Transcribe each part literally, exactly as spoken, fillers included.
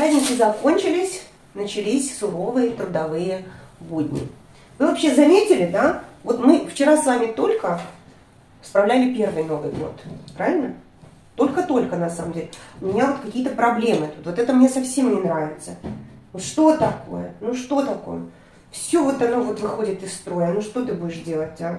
Праздники закончились, начались суровые трудовые будни. Вы вообще заметили, да? Вот мы вчера с вами только справляли первый Новый год, правильно? Только-только, на самом деле. У меня вот какие-то проблемы тут. Вот это мне совсем не нравится. Ну что такое? Ну что такое? Все вот оно вот выходит из строя. Ну что ты будешь делать, а?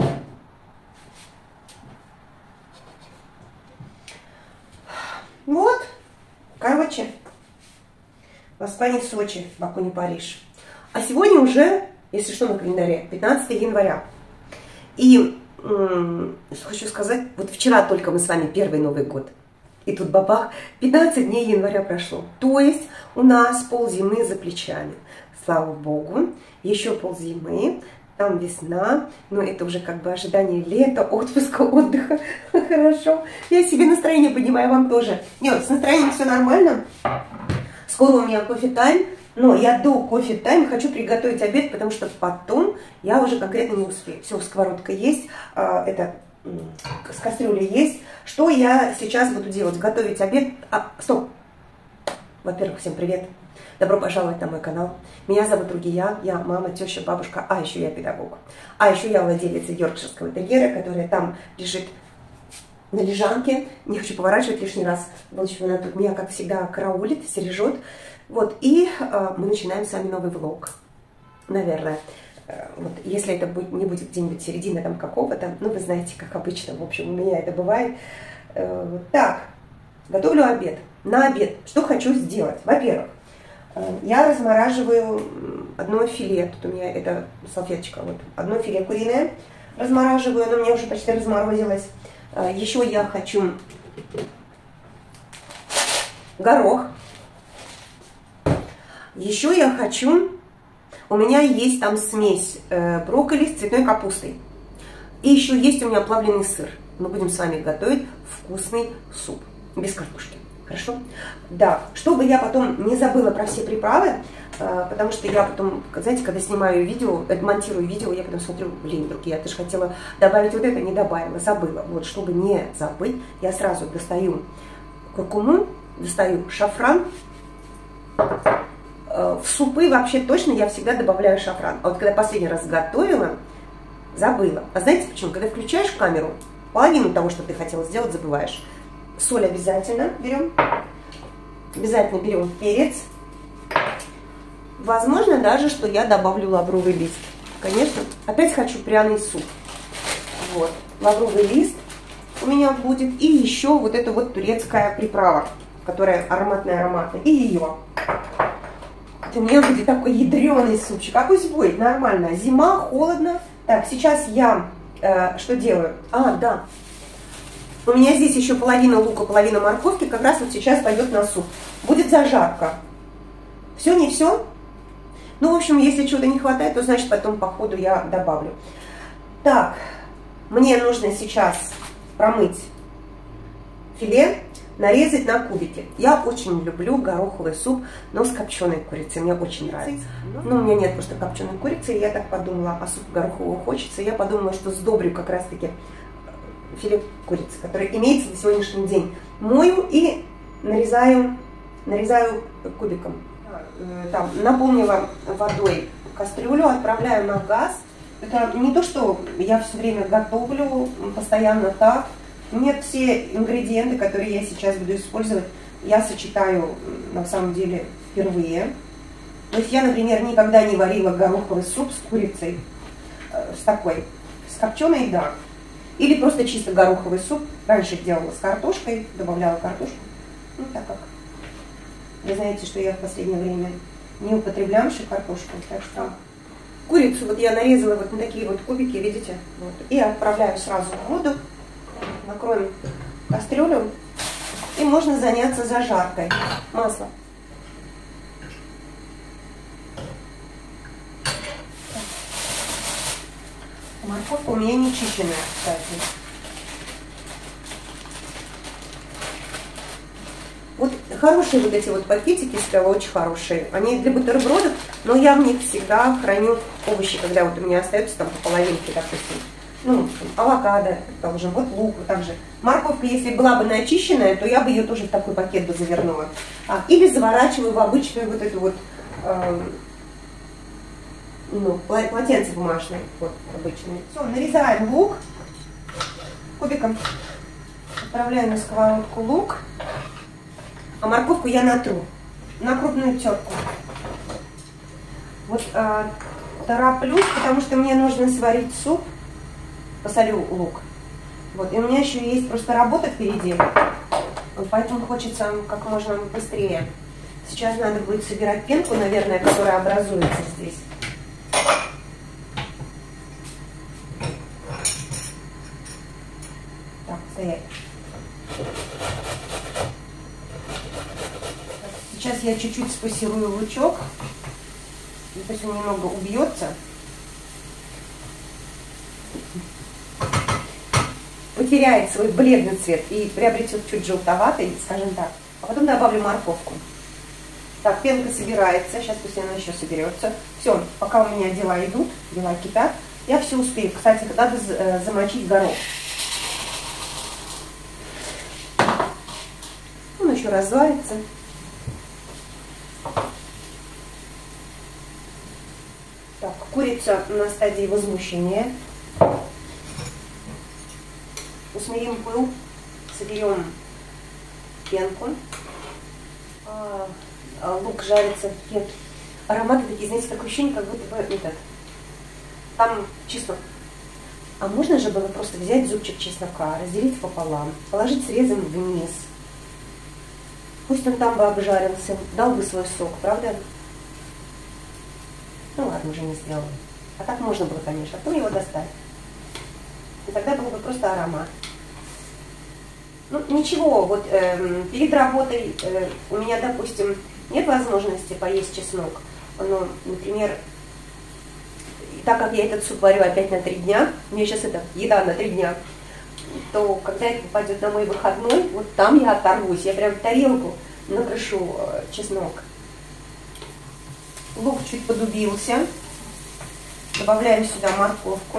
Вот, короче, Москва не Сочи, Баку не Париж. А сегодня уже, если что, на календаре, пятнадцатое января. И что хочу сказать, вот вчера только мы с вами первый Новый год. И тут бабах, пятнадцать дней января прошло. То есть у нас ползимы за плечами. Слава Богу, еще ползимы, там весна, но это уже как бы ожидание лета, отпуска, отдыха. Хорошо. Я себе настроение поднимаю, вам тоже. Нет, с настроением все нормально. Скоро у меня кофе-тайм. Но я до кофе-тайм хочу приготовить обед, потому что потом я уже конкретно не успею. Все, сковородка есть, это с кастрюлей есть. Что я сейчас буду делать? Готовить обед. А, стоп! Во-первых, всем привет. Добро пожаловать на мой канал. Меня зовут Ругия, я мама, теща, бабушка, а еще я педагог. А еще я владелица йоркширского терьера, которая там лежит на лежанке. Не хочу поворачивать лишний раз. В общем, она тут меня, как всегда, караулит, стережет. Вот, и э, мы начинаем с вами новый влог, наверное. Э, вот, если это будет, не будет где-нибудь середина там какого-то, ну, вы знаете, как обычно, в общем, у меня это бывает. Э, так, готовлю обед. На обед что хочу сделать? Во-первых, э, я размораживаю одно филе, тут у меня это салфеточка, вот, одно филе куриное размораживаю, оно у меня уже почти разморозилось. Э, еще я хочу горох. Еще я хочу, у меня есть там смесь э, брокколи с цветной капустой. И еще есть у меня плавленый сыр. Мы будем с вами готовить вкусный суп без картошки. Хорошо? Да, чтобы я потом не забыла про все приправы, э, потому что я потом, знаете, когда снимаю видео, монтирую видео, я потом смотрю, блин, вдруг я тоже хотела добавить вот это, не добавила, забыла. Вот, чтобы не забыть, я сразу достаю куркуму, достаю шафран. В супы вообще точно я всегда добавляю шафран. А вот когда последний раз готовила, забыла. А знаете почему? Когда включаешь камеру, половину того, что ты хотела сделать, забываешь. Соль обязательно берем. Обязательно берем перец. Возможно даже, что я добавлю лавровый лист. Конечно. Опять хочу пряный суп. Вот. Лавровый лист у меня будет. И еще вот эта вот турецкая приправа, которая ароматная-ароматная. И ее. У меня будет такой ядреный супчик. А пусть будет, нормально. Зима, холодно. Так, сейчас я э, что делаю? А, да. У меня здесь еще половина лука, половина морковки. Как раз вот сейчас пойдет на суп. Будет зажарка. Все, не все? Ну, в общем, если чего-то не хватает, то значит потом по ходу я добавлю. Так, мне нужно сейчас промыть филе. Нарезать на кубики. Я очень люблю гороховый суп, но с копченой курицей. Мне очень нравится. Но у меня нет просто копченой курицы, и я так подумала, а суп горохового хочется. И я подумала, что сдобрю как раз-таки филе курицы, которое имеется на сегодняшний день. Мою и нарезаю, нарезаю кубиком. Там, наполнила водой кастрюлю, отправляю на газ. Это не то, что я все время готовлю постоянно так. Нет, все ингредиенты, которые я сейчас буду использовать, я сочетаю на самом деле впервые. То есть я, например, никогда не варила гороховый суп с курицей, э, с такой, с копченой, да. Или просто чисто гороховый суп. Раньше делала с картошкой, добавляла картошку. Ну, так как вы знаете, что я в последнее время не употребляю картошку, так что курицу вот я нарезала вот на такие вот кубики, видите, вот, и отправляю сразу в воду. Накроем кастрюлю, и можно заняться зажаркой. Масло. Морковка у меня не чищенная, кстати. Вот хорошие вот эти вот пакетики Стелла, очень хорошие. Они для бутербродов, но я в них всегда храню овощи, когда вот у меня остается там по половинке, допустим. Ну, авокадо, положим, вот лук, вот так же. Морковка, если была бы начищенная, то я бы ее тоже в такой пакет бы завернула. А, или заворачиваю в обычную вот эту вот, э, ну, полотенце бумажное, вот, обычное. Все, нарезаем лук кубиком. Отправляю на сковородку лук. А морковку я натру на крупную терку. Вот э, тороплюсь, потому что мне нужно сварить суп. Посолю лук. Вот. И у меня еще есть просто работа впереди. Вот, поэтому хочется как можно быстрее. Сейчас надо будет собирать пенку, наверное, которая образуется здесь. Так, стоять. Сейчас я чуть-чуть спассирую лучок. То есть он немного убьется. Потеряет свой бледный цвет и приобретет чуть желтоватый, скажем так. А потом добавлю морковку. Так, пенка собирается. Сейчас пусть она еще соберется. Все, пока у меня дела идут, дела кипят, я все успею. Кстати, надо замочить горох. Он еще разварится. Так, курица на стадии возмущения. Усмирим пыл, соберем пенку. А, а лук жарится в пенке. Ароматы такие, знаете, такое ощущение, как будто бы этот. Там чеснок. А можно же было просто взять зубчик чеснока, разделить пополам, положить срезом вниз. Пусть он там бы обжарился, дал бы свой сок, правда? Ну ладно, уже не сделала. А так можно было, конечно. А потом его достать. И тогда был бы просто аромат. Ну, ничего, вот э, перед работой э, у меня, допустим, нет возможности поесть чеснок. Но, например, так как я этот суп варю опять на три дня, у меня сейчас это еда на три дня, то когда это попадет на мой выходной, вот там я оторвусь. Я прям в тарелку накрышу э, чеснок. Лук чуть подубился. Добавляем сюда морковку.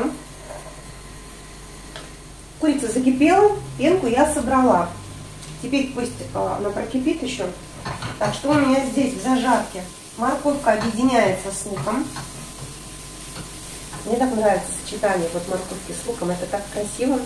Курица закипела, пенку я собрала. Теперь пусть э, она прокипит еще. Так, что у меня здесь в зажарке? Морковка объединяется с луком. Мне так нравится сочетание вот морковки с луком. Это так красиво.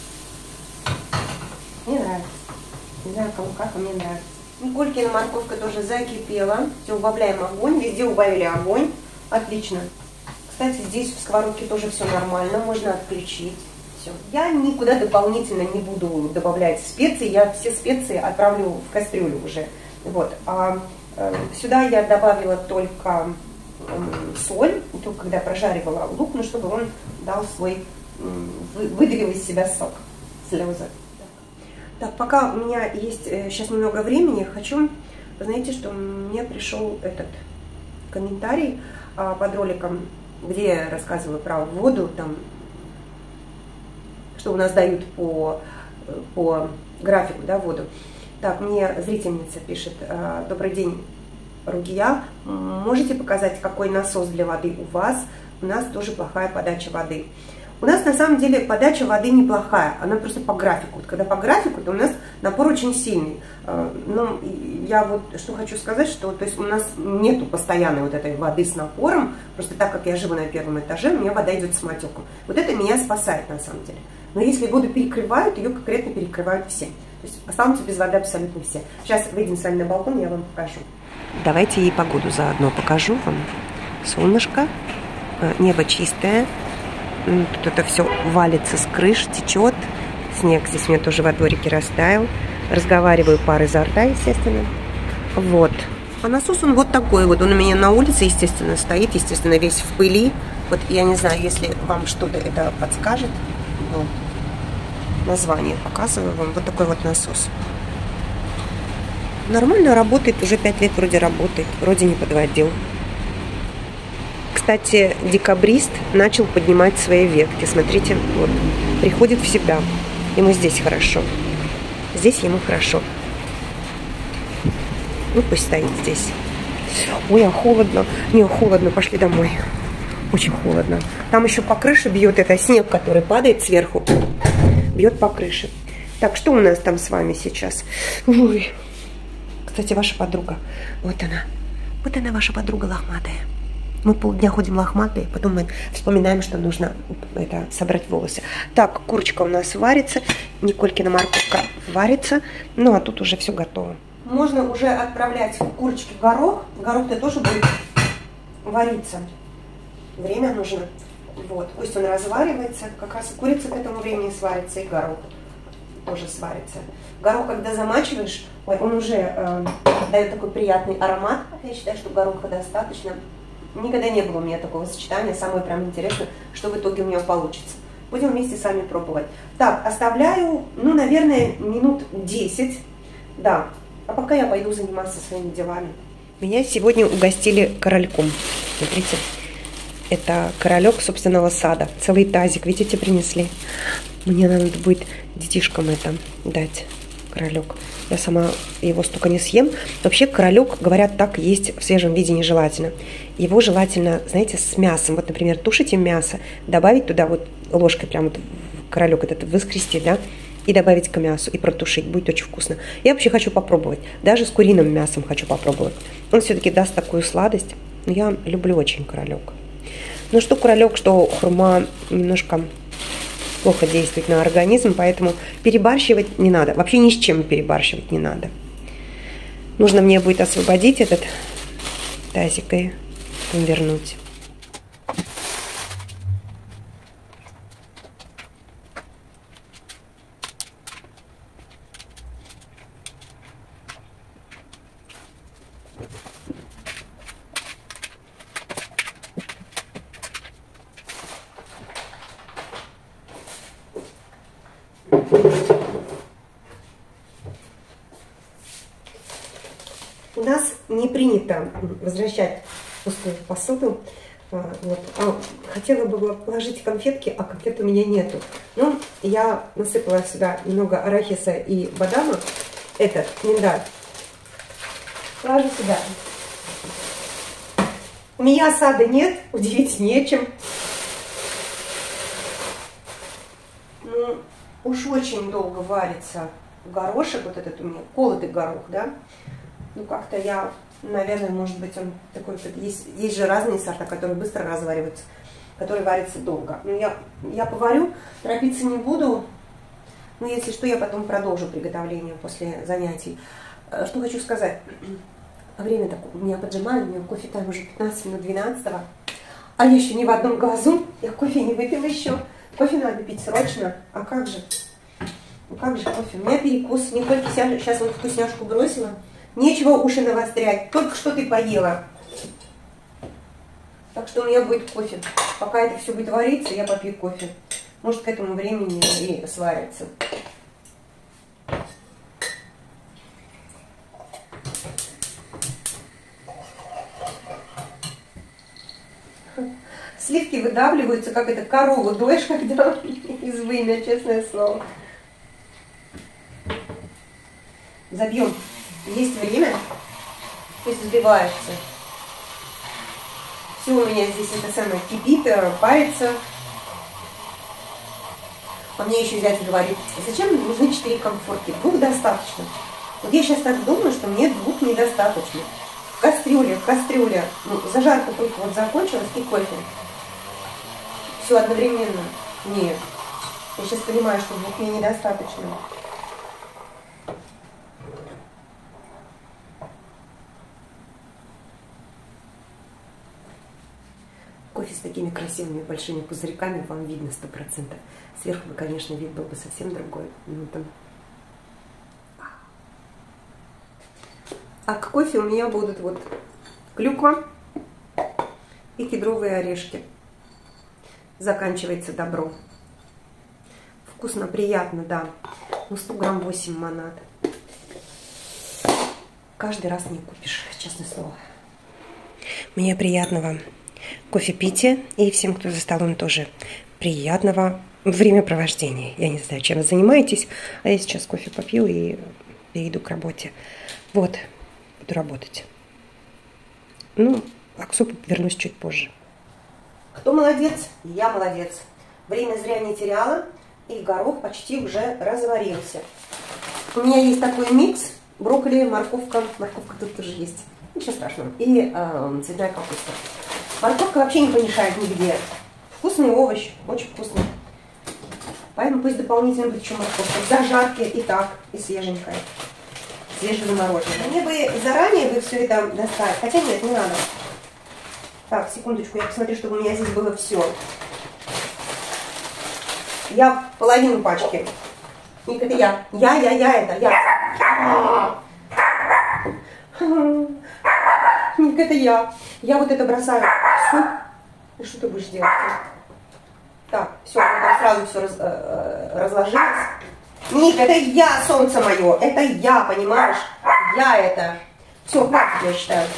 Мне нравится. Не знаю, кому как, а мне нравится. Николькина морковка тоже закипела. Все, убавляем огонь. Везде убавили огонь. Отлично. Кстати, здесь в сковородке тоже все нормально. Можно отключить. Все. Я никуда дополнительно не буду добавлять специи. Я все специи отправлю в кастрюлю уже. Вот. А э, сюда я добавила только э, соль, только когда прожаривала лук, ну, чтобы он дал свой, э, выдавил из себя сок, слезы. Так, пока у меня есть э, сейчас немного времени, хочу, знаете, что мне пришел этот комментарий э, под роликом, где я рассказываю про воду, там, что у нас дают по, по графику, да, воду. Так, мне зрительница пишет: добрый день, Ругия, можете показать, какой насос для воды у вас? У нас тоже плохая подача воды. У нас на самом деле подача воды неплохая, она просто по графику. Когда по графику, то у нас напор очень сильный. Но я вот что хочу сказать, что то есть у нас нету постоянной вот этой воды с напором, просто так как я живу на первом этаже, у меня вода идет с матеком. Вот это меня спасает на самом деле. Но если воду перекрывают, ее конкретно перекрывают все. То есть останутся без воды абсолютно все. Сейчас выйдем с вами на балкон, я вам покажу. Давайте и погоду заодно покажу вам. Солнышко, небо чистое. Тут это все валится с крыш, течет. Снег здесь у меня тоже во дворике растаял. Разговариваю пар изо рта, естественно. Вот. А насос он вот такой вот. Он у меня на улице, естественно, стоит. Естественно, весь в пыли. Вот я не знаю, если вам что-то это подскажет. Вот. Название показываю вам. Вот такой вот насос. Нормально работает. Уже пять лет вроде работает. Вроде не подводил. Кстати, декабрист начал поднимать свои ветки. Смотрите, вот, приходит в себя. Ему здесь хорошо. Здесь ему хорошо. Ну, пусть стоит здесь. Ой, а холодно. Не, холодно, пошли домой. Очень холодно. Там еще по крыше бьет это снег, который падает сверху. Бьет по крыше. Так, что у нас там с вами сейчас? Ой. Кстати, ваша подруга. Вот она. Вот она, ваша подруга лохматая. Мы полдня ходим лохматые, потом мы вспоминаем, что нужно это, собрать волосы. Так, курочка у нас варится. Николькина морковка варится. Ну, а тут уже все готово. Можно уже отправлять курочке горох. Горох-то тоже будет вариться. Время нужно. Вот, пусть он разваривается. Как раз и курица к этому времени сварится, и горох тоже сварится. Горох, когда замачиваешь, он уже э, дает такой приятный аромат. Я считаю, что гороха достаточно. Никогда не было у меня такого сочетания. Самое прям интересное, что в итоге у меня получится. Будем вместе с вами пробовать. Так, оставляю, ну, наверное, минут десять. Да, а пока я пойду заниматься своими делами. Меня сегодня угостили корольком. Смотрите. Это королек собственного сада. Целый тазик, видите, принесли. Мне надо будет детишкам это дать, королек. Я сама его столько не съем. Вообще королек, говорят, так есть в свежем виде нежелательно. Его желательно, знаете, с мясом. Вот, например, тушите мясо, добавить туда вот ложкой прям вот королек этот выскрести, да, и добавить к мясу, и протушить. Будет очень вкусно. Я вообще хочу попробовать. Даже с куриным мясом хочу попробовать. Он все-таки даст такую сладость. Но я люблю очень королек. Ну, что королек, что хурма немножко плохо действует на организм, поэтому перебарщивать не надо. Вообще ни с чем перебарщивать не надо. Нужно мне будет освободить этот тазик и вернуть. У нас не принято возвращать пустую посуду. Вот. А хотела бы положить конфетки, а конфет у меня нету. Ну, я насыпала сюда немного арахиса и бадама. Этот миндаль. Положу сюда. У меня сада нет, удивить нечем. Ну, уж очень долго варится горошек, вот этот у меня, колотый горох, да. Ну, как-то я, наверное, может быть, он такой, есть, есть же разные сорта, которые быстро развариваются, которые варятся долго. Ну, я, я поварю, торопиться не буду, но если что, я потом продолжу приготовление после занятий. Что хочу сказать, время так у меня поджимает, у меня кофе там уже пятнадцать минут двенадцатого, а я еще ни в одном глазу, я кофе не выпила еще, кофе надо пить срочно, а как же, ну как же кофе, у меня перекус, не только сейчас вот вкусняшку бросила. Нечего уши навострять, только что ты поела. Так что у меня будет кофе. Пока это все будет вариться, я попью кофе. Может, к этому времени и сварится. Сливки выдавливаются, как это корову доешь, когда из вымя, честное слово. Забьем. Есть время, пусть взбивается. Все у меня здесь это самое кипит, парится. А мне еще зять говорит, зачем нужны четыре комфорки? Двух достаточно. Вот я сейчас так думаю, что мне двух недостаточно. В кастрюле, в кастрюле, ну, зажарка только вот закончилась и кофе. Все одновременно. Нет. Я сейчас понимаю, что двух мне недостаточно. Кофе с такими красивыми большими пузырьками вам видно сто процентов. Сверху, конечно, вид был бы совсем другой. Ну, там... А к кофе у меня будут вот клюква и кедровые орешки. Заканчивается добро. Вкусно, приятно, да. Ну, сто грамм восемь монат. Каждый раз не купишь, честное слово. Мне приятного кофепития, и всем, кто за столом, тоже приятного времяпровождения. Я не знаю, чем вы занимаетесь, а я сейчас кофе попью и перейду к работе. Вот, буду работать. Ну, а к супу вернусь чуть позже. Кто молодец? Я молодец. Время зря не теряла, и горох почти уже разварился. У меня есть такой микс: брокколи, морковка. Морковка тут тоже есть. Ничего страшного. И э, цветная капуста. Морковка вообще не помешает нигде. Вкусный овощ, очень вкусный. Поэтому пусть дополнительно будет еще морковка. Зажарки и так, и свеженькая. Свежезамороженная. Мне бы заранее бы все это достать. Хотя нет, не надо. Так, секундочку, я посмотрю, чтобы у меня здесь было все. Я половину пачки. Ник, это я. Я, я, я, это я. Ник, это я. Я вот это бросаю в суп. И что ты будешь делать? Так, все, там сразу все раз, э, разложилось. Ник, это я, солнце мое. Это я, понимаешь? Я это. Все, хватит, я считаю.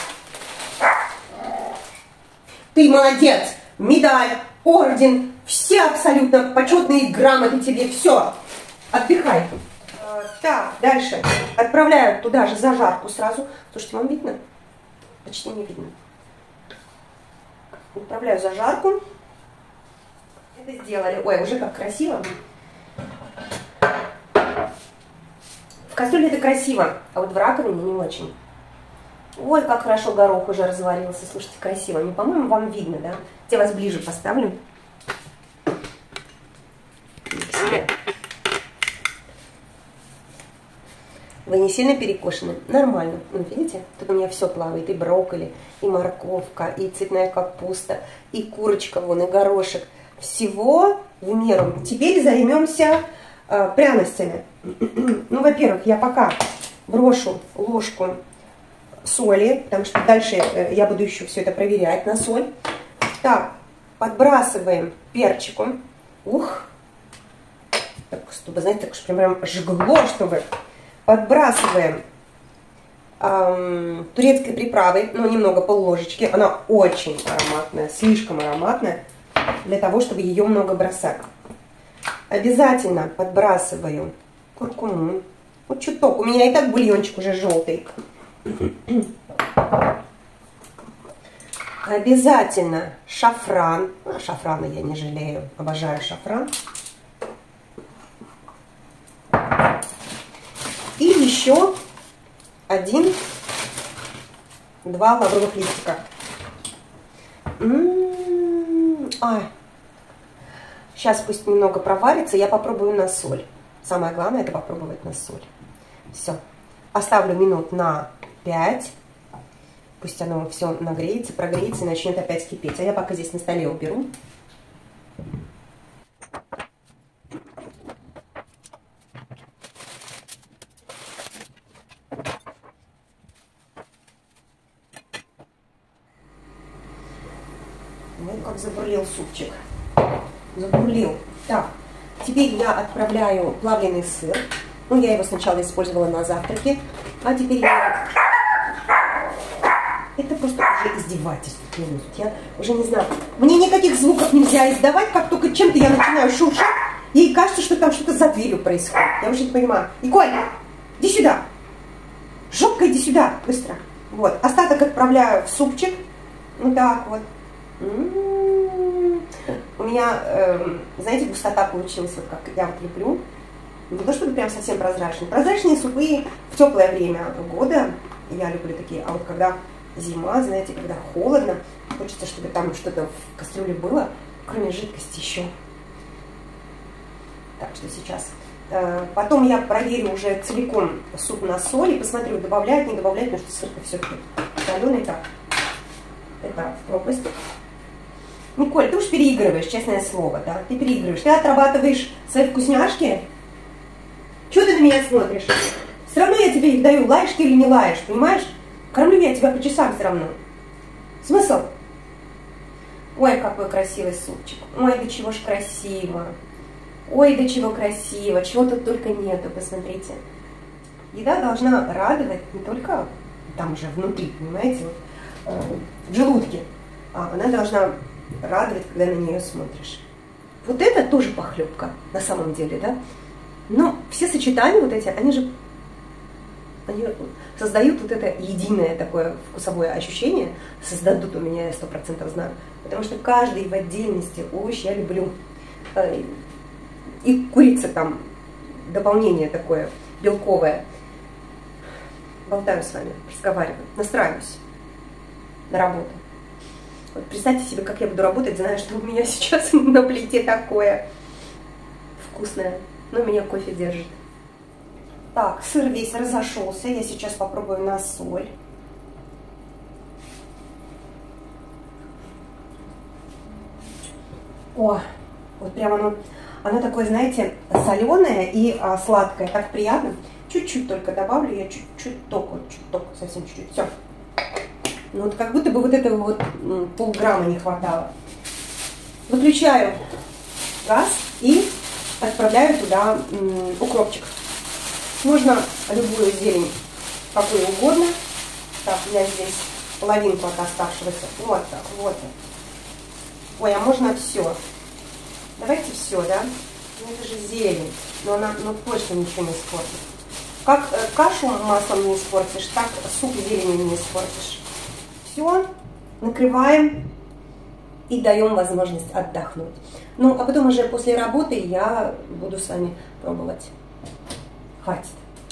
Ты молодец. Медаль, орден, все абсолютно почетные грамоты тебе. Все. Отдыхай. Так, дальше. Отправляю туда же зажарку сразу. Слушайте, вам видно? Почти не видно. Отправляю зажарку. Это сделали. Ой, уже как красиво. В кастрюле это красиво, а вот в раковине не очень. Ой, как хорошо горох уже разварился. Слушайте, красиво. Не, по-моему, вам видно, да? Я вас ближе поставлю. Вы не сильно перекошены? Нормально. Ну, видите? Тут у меня все плавает. И брокколи, и морковка, и цветная капуста, и курочка, вон, и горошек. Всего в меру. Теперь займемся э, пряностями. Ну, во-первых, я пока брошу ложку соли, потому что дальше э, я буду еще все это проверять на соль. Так, подбрасываем перчиком. Ух! Так, чтобы, знаете, так что прям жгло, чтобы... Подбрасываем эм, турецкой приправой, ну, немного, пол-ложечки. Она очень ароматная, слишком ароматная, для того, чтобы ее много бросать. Обязательно подбрасываю куркуму. Вот чуток, у меня и так бульончик уже желтый. Обязательно шафран. А, шафрана я не жалею, обожаю шафран. И еще один, два лавровых листика. М-м-м, а. Сейчас пусть немного проварится, я попробую на соль. Самое главное это попробовать на соль. Все. Оставлю минут на пять. Пусть оно все нагреется, прогреется и начнет опять кипеть. А я пока здесь на столе уберу. Вот как забурлил супчик. Забурлил. Так, теперь я отправляю плавленый сыр. Ну, я его сначала использовала на завтраке, а теперь я... Это просто уже издевательство. Я уже не знаю. Мне никаких звуков нельзя издавать, как только чем-то я начинаю шуршать, ей кажется, что там что-то за дверью происходит. Я уже не понимаю. Николь, иди сюда. Жопка, иди сюда. Быстро. Вот. Остаток отправляю в супчик. Вот так вот. М-м-м. У меня, э, знаете, густота получилась, вот как я вот люблю. Не то чтобы прям совсем прозрачные. Прозрачные супы в теплое время года я люблю такие. А вот когда зима, знаете, когда холодно, хочется, чтобы там что-то в кастрюле было, кроме жидкости еще. Так что сейчас. Э, потом я проверю уже целиком суп на соль и посмотрю, добавлять, не добавлять, потому что сыр-то все-таки соленый. Так, это в пропасть. Николь, ты уж переигрываешь, честное слово, да? Ты переигрываешь. Ты отрабатываешь свои вкусняшки. Чего ты на меня смотришь? Все равно я тебе их даю, лаешь ты или не лаешь, понимаешь? Кормлю я тебя по часам все равно. Смысл? Ой, какой красивый супчик. Ой, да чего ж красиво. Ой, да чего красиво. Чего тут только нету, посмотрите. Еда должна радовать не только там же внутри, понимаете, вот, э, в желудке. А она должна радовать, когда на нее смотришь. Вот это тоже похлебка, на самом деле, да? Но все сочетания вот эти, они же они создают вот это единое такое вкусовое ощущение, создадут у меня, я сто процентов знаю. Потому что каждый в отдельности овощ я люблю. И курица там, дополнение такое, белковое. Болтаю с вами, разговариваю, настраиваюсь на работу. Вот представьте себе, как я буду работать, зная, что у меня сейчас на плите такое вкусное. Но меня кофе держит. Так, сыр весь разошелся. Я сейчас попробую на соль. О, вот прям оно, оно такое, знаете, соленое и а, сладкое. Так приятно. Чуть-чуть только добавлю, я чуть-чуть только, чуть только, совсем чуть-чуть. Все. Ну вот как будто бы вот этого вот полграмма не хватало. Выключаю газ и отправляю туда м, укропчик. Можно любую зелень, какую угодно. Так, у меня здесь половинку от оставшегося. Вот так, вот. Ой, а можно все. Давайте все, да? Ну, это же зелень, но она ну, точно ничего не испортит. Как э, кашу маслом не испортишь, так суп зеленью не испортишь. Все, накрываем и даем возможность отдохнуть. Ну, а потом уже после работы я буду с вами пробовать. Хватит.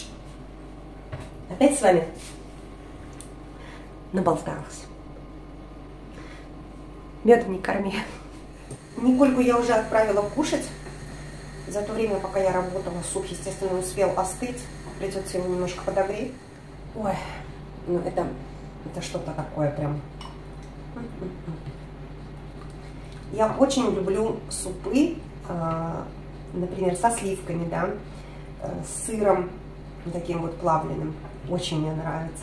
Опять с вами наболталась. Медом не корми. Никольку я уже отправила кушать. За то время, пока я работала, суп, естественно, успел остыть. Придется его немножко подогреть. Ой, ну это, это что-то такое прям. Я очень люблю супы, например, со сливками, да, с сыром таким вот плавленым. Очень мне нравится.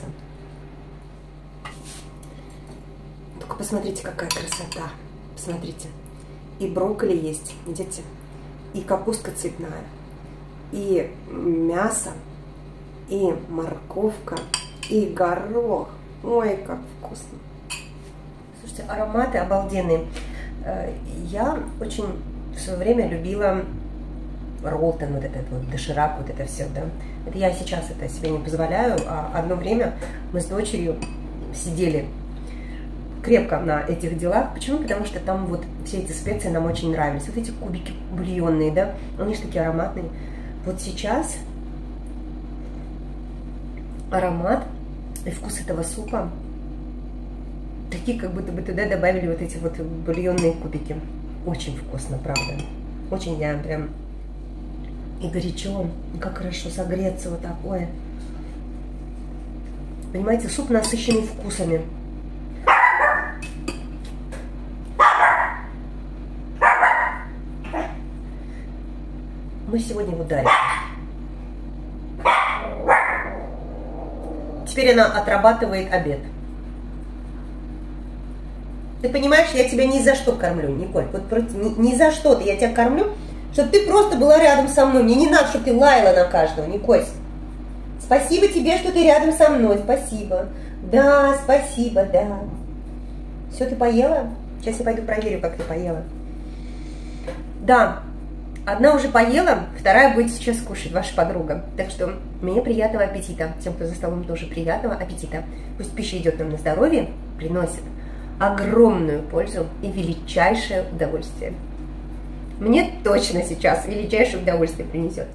Только посмотрите, какая красота. Посмотрите. И брокколи есть, видите? И капустка цветная. И мясо. И морковка. И горох. Ой, как вкусно. Слушайте, ароматы обалденные. Я очень в свое время любила Ролтон, вот этот вот доширак, вот это все, да. Это я сейчас это себе не позволяю, а одно время мы с дочерью сидели крепко на этих делах. Почему? Потому что там вот все эти специи нам очень нравились. Вот эти кубики бульонные, да, они же такие ароматные. Вот сейчас аромат и вкус этого супа такие, как будто бы туда добавили вот эти вот бульонные кубики. Очень вкусно, правда. Очень, я прям... И горячо, как хорошо согреться вот такое. Понимаете, суп насыщенный вкусами. Мы сегодня в ударе. Теперь она отрабатывает обед. Ты понимаешь, я тебя ни за что кормлю, Николь. Вот ни, ни за что-то я тебя кормлю, чтобы ты просто была рядом со мной. Мне не надо, чтобы ты лаяла на каждого, Николь. Спасибо тебе, что ты рядом со мной. Спасибо. Да, спасибо, да. Все, ты поела? Сейчас я пойду проверю, как ты поела. Да, одна уже поела, вторая будет сейчас кушать, ваша подруга. Так что мне приятного аппетита. Тем, кто за столом, тоже приятного аппетита. Пусть пища идет нам на здоровье, приносит огромную пользу и величайшее удовольствие. Мне точно сейчас величайшее удовольствие принесет.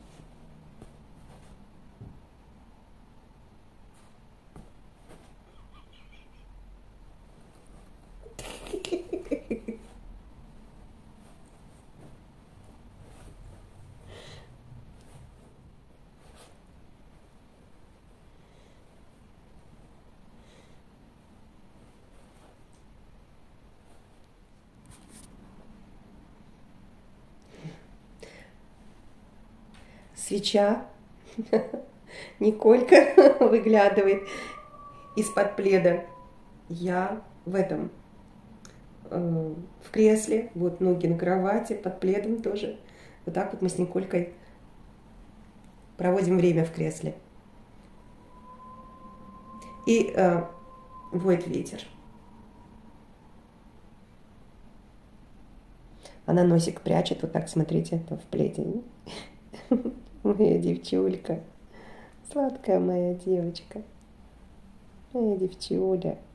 Свеча. Николька выглядывает из-под пледа. Я в этом, э, в кресле, вот ноги на кровати, под пледом тоже. Вот так вот мы с Николькой проводим время в кресле. И э, воет ветер. Она носик прячет, вот так, смотрите, это в пледе. Моя девчулька Сладкая моя девочка. Моя девчуля.